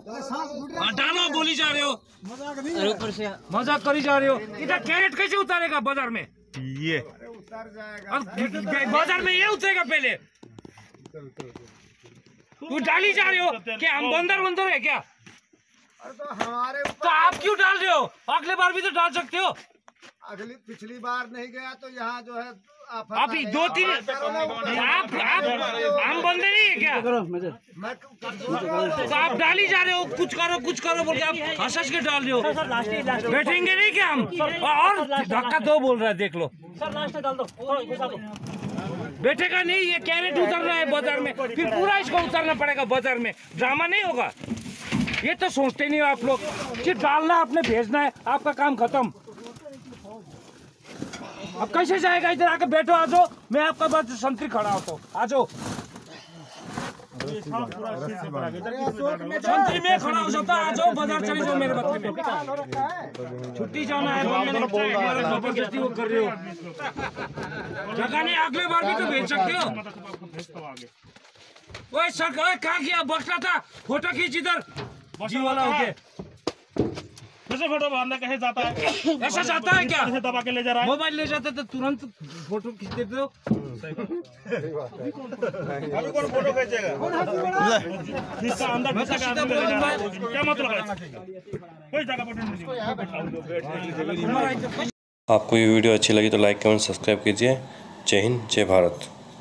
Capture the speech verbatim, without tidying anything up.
डालो, बोली जा रहे हो, ऊपर से मजाक करी जा रहे हो। इधर कैरेट कैसे उतारेगा बाजार में? ये उतर जाएगा बाजार में, ये उतरेगा पहले। तू डाली जा रहे हो क्या? हम बंदर बंदर है क्या? तो हमारे तो आप क्यों डाल रहे हो? अगले बार भी तो डाल सकते हो। अगली पिछली बार नहीं गया तो यहाँ जो है आप ही दो तीन आप आप हम बंदे नहीं है क्या? तो आप डाल ही जा रहे हो, कुछ करो कुछ करो बोल के आप हंस हंस के डाल रहे हो। बैठेंगे नहीं क्या हम? और धक्का दो बोल रहा है, देख लो सर लास्ट डाल दो, बैठेगा नहीं। ये कैरेट उतरना है बाजार में, फिर पूरा इसको उतरना पड़ेगा बाजार में। ड्रामा नहीं होगा। ये तो सोचते नहीं हो आप लोग। सिर्फ डालना है, आपने भेजना है, आपका काम खत्म। अब कैसे जाएगा? इधर आके बैठो, आ जाओ, मैं आपका बात संतरी खड़ा होता हूँ, आ जाओ। संतरी में खड़ा हो सकता, आ जाओ बाजार चले जाओ मेरे बदले में। छुट्टी जाना है, जबरदस्ती वो कर रहे हो। जगह नहीं, अगले बार भी तो भेज सकते हो। ओए सर, कहाँ गया? बक्सा था, फोटो खींच इधर जी वाला होके। कैसे फोटो बांधना कैसे जाता है? ऐसा जाता है क्या? कैसे दबा के ले जा रहा है? मोबाइल ले जाते तो तुरंत फोटो खींच देते हो। अभी कौन फोटो खींचेगा? इसका अंदर मैं तो सीधा बोलूंगा, क्या मतलब है? कोई जगह पर आपको ये वीडियो अच्छी लगी तो लाइक कमेंट सब्सक्राइब कीजिए। जय हिंद, जय भारत।